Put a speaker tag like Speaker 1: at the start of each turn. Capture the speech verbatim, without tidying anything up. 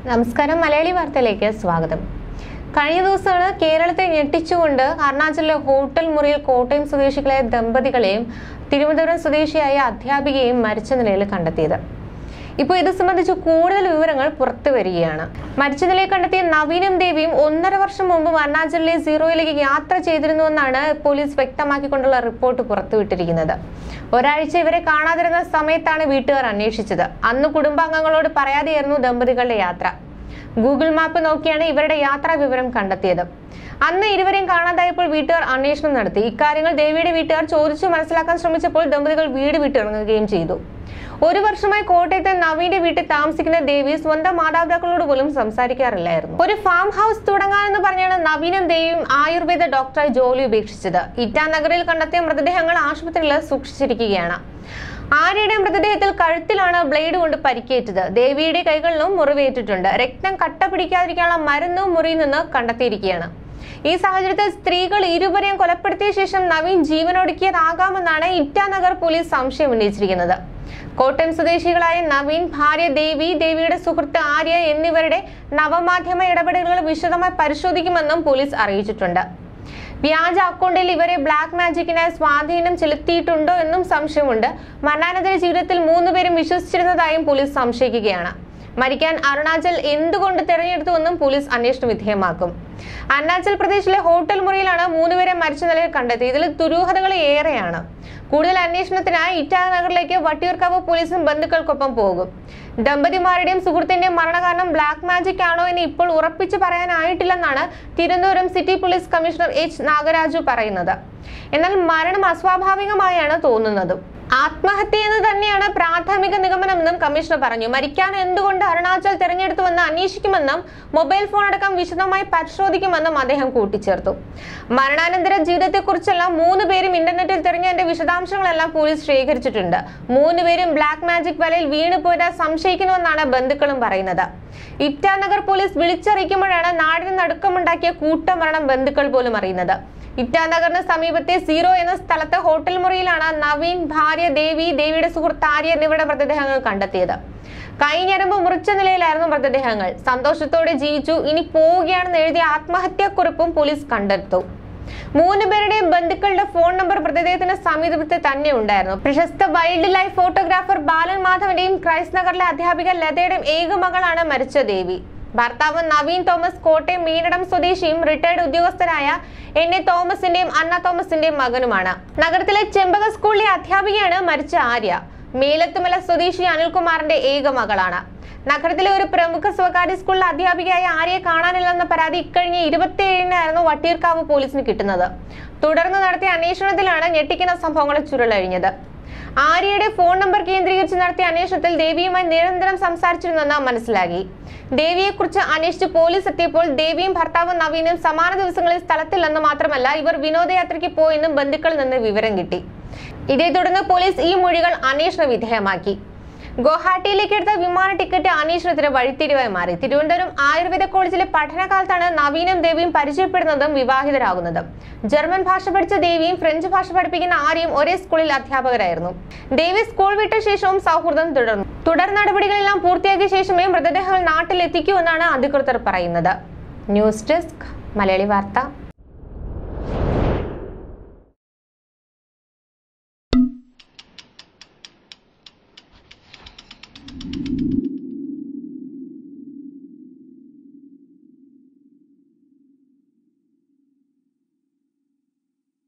Speaker 1: നമസ്കാരം, മലയാളി വാർത്തയിലേക്ക് സ്വാഗതം. കഴിഞ്ഞ ദിവസമാണ് കേരളത്തെ ഞെട്ടിച്ചുകൊണ്ട് അരുണാചലിലെ ഹോട്ടൽ മുറിയിൽ കോട്ടയം സ്വദേശികളായ ദമ്പതികളെയും തിരുവനന്തപുരം സ്വദേശിയായ അധ്യാപികയെയും മരിച്ച നിലയിൽ കണ്ടെത്തിയത്. ഇപ്പോൾ ഇത് സംബന്ധിച്ച് കൂടുതൽ വിവരങ്ങൾ പുറത്തു വരികയാണ്. മരിച്ച നിലയിൽ കണ്ടെത്തിയ നവീനും ദേവിയും ഒന്നര വർഷം മുമ്പ് അരുണാചലിലെ സീറോയിലേക്ക് യാത്ര ചെയ്തിരുന്നുവെന്നാണ് പോലീസ് വ്യക്തമാക്കിക്കൊണ്ടുള്ള റിപ്പോർട്ട് പുറത്തുവിട്ടിരിക്കുന്നത്. ഒരാഴ്ച ഇവരെ കാണാതിരുന്ന സമയത്താണ് വീട്ടുകാർ അന്വേഷിച്ചത്. അന്ന് കുടുംബാംഗങ്ങളോട് പറയാതെയായിരുന്നു ദമ്പതികളുടെ യാത്ര. ഗൂഗിൾ മാപ്പ് നോക്കിയാണ് ഇവരുടെ യാത്രാ വിവരം കണ്ടെത്തിയത്. അന്ന് ഇരുവരെയും കാണാതായപ്പോൾ വീട്ടുകാർ അന്വേഷണം നടത്തി. ഇക്കാര്യങ്ങൾ ദേവിയുടെ വീട്ടുകാർ ചോദിച്ചു മനസ്സിലാക്കാൻ ശ്രമിച്ചപ്പോൾ ദമ്പതികൾ വീട് വിട്ടിറങ്ങുകയും ചെയ്തു. ഒരു വർഷമായി കോട്ടയത്തെ നവീന്റെ വീട്ടിൽ താമസിക്കുന്ന ദേവി സ്വന്തം മാതാപിതാക്കളോട് പോലും സംസാരിക്കാറില്ലായിരുന്നു. ഒരു ഫാം ഹൗസ് തുടങ്ങാനെന്ന് പറഞ്ഞാണ് നവീനും ദേവിയും ആയുർവേദ ഡോക്ടറായി ജോലി ഉപേക്ഷിച്ചത്. ഇറ്റാനഗറിൽ കണ്ടെത്തിയ മൃതദേഹങ്ങൾ ആശുപത്രിയിൽ സൂക്ഷിച്ചിരിക്കുകയാണ്. ആര്യയുടെ മൃതദേഹത്തിൽ കഴുത്തിലാണ് ബ്ലേഡ് കൊണ്ട് പരിക്കേറ്റത്. ദേവിയുടെ കൈകളിലും മുറിവേറ്റിട്ടുണ്ട്. രക്തം കട്ട പിടിക്കാതിരിക്കാനുള്ള മരുന്നും മുറിയിൽ നിന്ന് കണ്ടെത്തിയിരിക്കുകയാണ്. ഈ സാഹചര്യത്തിൽ സ്ത്രീകൾ ഇരുവരെയും കൊലപ്പെടുത്തിയ ശേഷം നവീൻ ജീവനൊടുക്കിയതാകാമെന്നാണ് ഇറ്റാനഗർ പോലീസ് സംശയം ഉന്നയിച്ചിരിക്കുന്നത്. കോട്ടയം സ്വദേശികളായ നവീൻ, ഭാര്യ ദേവി, ദേവിയുടെ സുഹൃത്ത് ആര്യ എന്നിവരുടെ നവമാധ്യമ ഇടപെടലുകൾ വിശദമായി പരിശോധിക്കുമെന്നും പോലീസ് അറിയിച്ചിട്ടുണ്ട്. വ്യാജ അക്കൗണ്ടിൽ ഇവരെ ബ്ലാക്ക് മാജിക്കിനായി സ്വാധീനം ചെലുത്തിയിട്ടുണ്ടോ എന്നും സംശയമുണ്ട്. മരണാനന്തര ജീവിതത്തിൽ മൂന്നുപേരും വിശ്വസിച്ചിരുന്നതായും പോലീസ് സംശയിക്കുകയാണ്. മരിക്കാൻ അരുണാചൽ എന്തുകൊണ്ട് തെരഞ്ഞെടുത്തുവെന്നും പോലീസ് അന്വേഷണ വിധേയമാക്കും. അരുണാചൽ പ്രദേശിലെ ഹോട്ടൽ മുറിയിലാണ് മൂന്നുപേരെ മരിച്ച നിലയിൽ കണ്ടെത്തി. ഇതിൽ ദുരൂഹതകൾ ഏറെയാണ്. കൂടുതൽ അന്വേഷണത്തിനായി ഇറ്റാനഗറിലേക്ക് വട്ടിയൂർക്കാവ് പോലീസും ബന്ധുക്കൾക്കൊപ്പം പോകും. ദമ്പതിമാരുടെയും സുഹൃത്തിന്റെയും മരണകാരണം ബ്ലാക്ക് മാജിക് ആണോ എന്ന് ഇപ്പോൾ ഉറപ്പിച്ചു പറയാനായിട്ടില്ലെന്നാണ് Thiruvananthapuram city police commissioner H Nagaraju പറയുന്നത്. എന്നാൽ മരണം അസ്വാഭാവികമായാണ് തോന്നുന്നത്. ആത്മഹത്യ എന്ന് തന്നെയാണ് പ്രാഥമിക നിഗമനമെന്നും കമ്മീഷണർ പറഞ്ഞു. മരിക്കാൻ എന്തുകൊണ്ട് അരുണാചൽ തെരഞ്ഞെടുത്തുവെന്ന് അന്വേഷിക്കുമെന്നും മൊബൈൽ ഫോൺ അടക്കം വിശദമായി പരിശോധിക്കുമെന്നും അദ്ദേഹം കൂട്ടിച്ചേർത്തു. മരണാനന്തര ജീവിതത്തെക്കുറിച്ചെല്ലാം മൂന്ന് പേരും ഇന്റർനെറ്റിൽ തിരഞ്ഞതിന്റെ വിശദാംശങ്ങളെല്ലാം പോലീസ് ശേഖരിച്ചിട്ടുണ്ട്. മൂന്നുപേരും ബ്ലാക്ക് മാജിക് വലയിൽ വീണുപോയതാ സംശയിക്കുന്നുവെന്നാണ് ബന്ധുക്കളും പറയുന്നത്. ഇറ്റാനഗർ പോലീസ് വിളിച്ചറിയിക്കുമ്പോഴാണ് നാടിന് നടുക്കമുണ്ടാക്കിയ കൂട്ടമരണം ബന്ധുക്കൾ പോലും അറിയുന്നത്. ഇറ്റാനഗറിന് സമീപത്തെ സീറോ എന്ന സ്ഥലത്ത് ഹോട്ടൽ മുറിയിലാണ് നവീൻ, ഭാര്യ ദേവി, ദേവിയുടെ സുഹൃത്ത് ആര്യ എന്നിവരുടെ മൃതദേഹങ്ങൾ കണ്ടെത്തിയത്. കൈഞ്ഞരമ്പ് മുറിച്ച നിലയിലായിരുന്നു മൃതദേഹങ്ങൾ. സന്തോഷത്തോടെ ജീവിച്ചു, ഇനി പോവുകയാണെന്ന് എഴുതിയ ആത്മഹത്യാക്കുറിപ്പും പോലീസ് കണ്ടെടുത്തു. മൂന്ന് പേരുടെയും ബന്ധുക്കളുടെ ഫോൺ നമ്പർ മൃതദേഹത്തിന് സമീപത്ത് തന്നെ ഉണ്ടായിരുന്നു. പ്രശസ്ത വൈൽഡ് ലൈഫ് ഫോട്ടോഗ്രാഫർ ബാലൻ മാധവന്റെയും ക്രൈസ്റ്റ് നഗറിലെ അധ്യാപിക ലതയുടെയും ഏക മകളാണ് മരിച്ച ദേവി. ഭർത്താവ് നവീൻ തോമസ് കോട്ടയം മീനടം സ്വദേശിയും റിട്ടയർഡ് ഉദ്യോഗസ്ഥരായ എൻ എ തോമസിന്റെയും അന്ന തോമസിന്റെയും മകനുമാണ്. നഗരത്തിലെ ചെമ്പക സ്കൂളിലെ അധ്യാപികയാണ് മരിച്ച ആര്യ. മേലത്തുമല സ്വദേശി അനിൽകുമാറിന്റെ ഏക മകളാണ്. നഗരത്തിലെ ഒരു പ്രമുഖ സ്വകാര്യ സ്കൂളിലെ അധ്യാപികയായ ആര്യയെ കാണാനില്ലെന്ന പരാതി ഇക്കഴിഞ്ഞ ഇരുപത്തി ഏഴിനായിരുന്നു വട്ടിയൂർക്കാവ് പോലീസിന് കിട്ടുന്നത്. തുടർന്ന് നടത്തിയ അന്വേഷണത്തിലാണ് ഞെട്ടിക്കുന്ന സംഭവങ്ങൾ ചുരുളഴിഞ്ഞത്. ആര്യയുടെ ഫോൺ നമ്പർ കേന്ദ്രീകരിച്ച് നടത്തിയ അന്വേഷണത്തിൽ ദേവിയുമായി നിരന്തരം സംസാരിച്ചിരുന്നെന്ന് മനസ്സിലാക്കി. ദേവിയെക്കുറിച്ച് അന്വേഷിച്ച് പോലീസ് എത്തിയപ്പോൾ ദേവിയും ഭർത്താവും നവീനും സമാന ദിവസങ്ങളിൽ സ്ഥലത്തില്ലെന്ന് മാത്രമല്ല ഇവർ വിനോദയാത്രയ്ക്ക് പോയെന്നും ബന്ധുക്കളിൽ നിന്ന് വിവരം കിട്ടി. ഇതേ തുടർന്ന് പോലീസ് ഈ മൊഴികൾ അന്വേഷണ വിധേയമാക്കി. ഗുവാഹട്ടിയിലേക്ക് എടുത്ത വിമാന ടിക്കറ്റ് അന്വേഷണത്തിന് വഴിത്തിരിവായി മാറി. തിരുവനന്തപുരം ആയുർവേദ കോളേജിലെ പഠനകാലത്താണ് നവീനും ദേവിയും പരിചയപ്പെടുന്നതും വിവാഹിതരാകുന്നതും. ജർമ്മൻ ഭാഷ പഠിച്ച ദേവിയും ഫ്രഞ്ച് ഭാഷ പഠിപ്പിക്കുന്ന ആര്യയും ഒരേ സ്കൂളിൽ അധ്യാപകരായിരുന്നു. ദേവി സ്കൂൾ വിട്ട ശേഷവും സൗഹൃദം തുടർന്നു. തുടർ നടപടികളെല്ലാം പൂർത്തിയാക്കിയ ശേഷമേ മൃതദേഹങ്ങൾ നാട്ടിലെത്തിക്കൂ എന്നാണ് അധികൃതർ പറയുന്നത്. ന്യൂസ് ഡെസ്ക്, മലയാളി വാർത്ത.